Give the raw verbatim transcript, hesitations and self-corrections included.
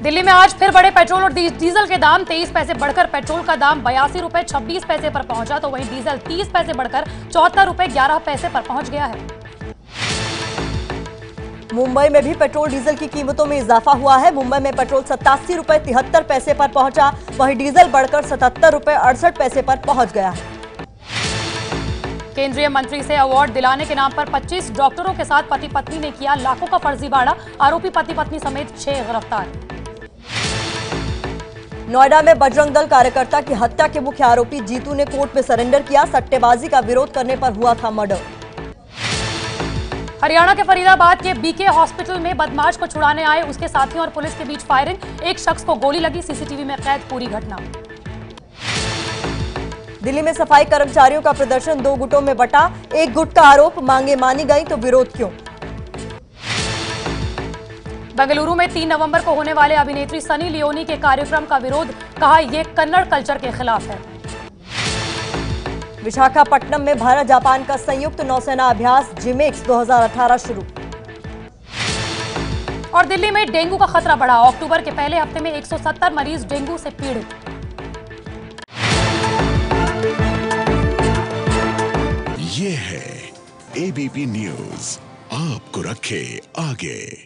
दिल्ली में आज फिर बढ़े पेट्रोल और डीजल के दाम। तेईस पैसे बढ़कर पेट्रोल का दाम बयासी रुपए छब्बीस पैसे पर पहुंचा, तो वहीं डीजल तीस पैसे बढ़कर चौहत्तर रुपए ग्यारह पैसे पर पहुंच गया है। मुंबई में भी पेट्रोल डीजल की कीमतों में इजाफा हुआ है। मुंबई में पेट्रोल सत्तासी रुपए तिहत्तर पैसे पर पहुंचा, वहीं डीजल बढ़कर सतहत्तर रुपए अड़सठ पैसे पर पहुंच गया है। केंद्रीय मंत्री से अवार्ड दिलाने के नाम पर पच्चीस डॉक्टरों के साथ पति पत्नी ने किया लाखों का फर्जीवाड़ा। आरोपी पति पत्नी समेत छह गिरफ्तार। नोएडा में बजरंग दल कार्यकर्ता की हत्या के मुख्य आरोपी जीतू ने कोर्ट में सरेंडर किया। सट्टेबाजी का विरोध करने पर हुआ था मर्डर। हरियाणा के फरीदाबाद के बीके हॉस्पिटल में बदमाश को छुड़ाने आए उसके साथियों और पुलिस के बीच फायरिंग। एक शख्स को गोली लगी। सीसीटीवी में कैद पूरी घटना। दिल्ली में सफाई कर्मचारियों का प्रदर्शन दो गुटों में बटा। एक गुट का आरोप, मांगे मानी गई तो विरोध क्यों। बेंगलुरु में तीन नवंबर को होने वाले अभिनेत्री सनी लियोनी के कार्यक्रम का विरोध, कहा यह कन्नड़ कल्चर के खिलाफ है। विशाखापट्टनम में भारत जापान का संयुक्त नौसेना अभ्यास जिमेक्स दो हज़ार अठारह शुरू। और दिल्ली में डेंगू का खतरा बढ़ा। अक्टूबर के पहले हफ्ते में एक सौ सत्तर मरीज डेंगू से पीड़ित। ये है एबीपी न्यूज, आपको रखे आगे।